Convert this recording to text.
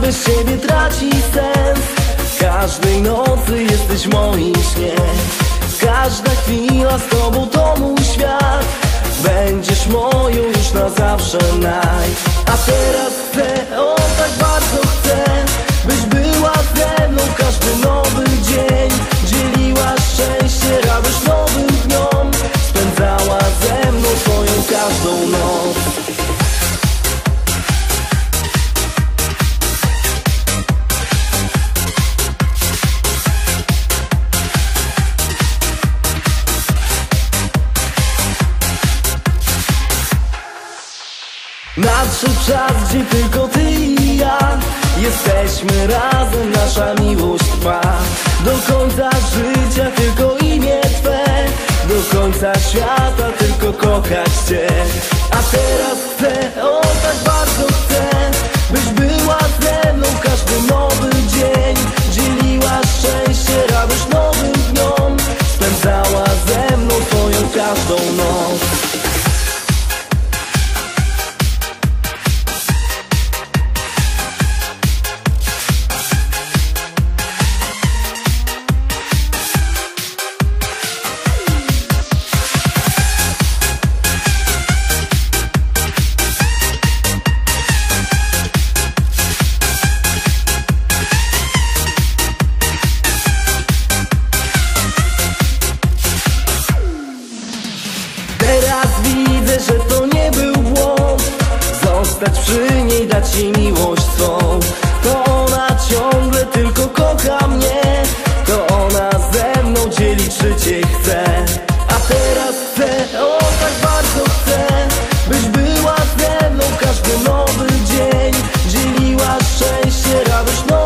bez ciebie traci sens. Każdej nocy jesteś w moim śnie. Każda chwila z tobą to mój świat. Będziesz moją już na zawsze night. A teraz chcę, o tak bardzo chcę, byś była ze mną każdy nowy dzień. Dzieliła szczęście, radość nowym dniom. Spędzała ze mną swoją każdą noc. Nadszedł czas, gdzie tylko ty i ja jesteśmy razem, nasza miłość trwa. Do końca życia tylko imię Twe, do końca świata tylko kochać Cię. A teraz chcę, o tak bardzo chcę, byś była ze mną każdy nowy dzień. Dzieliła szczęście, radość nowym dniom. Spędzała ze mną swoją każdą noc. Teraz widzę, że to nie był błąd. Zostać przy niej, dać jej miłość swą. To ona ciągle tylko kocha mnie. To ona ze mną dzielić życie chce. A teraz chcę, o tak bardzo chcę, byś była ze mną każdy nowy dzień. Dzieliła szczęście, radość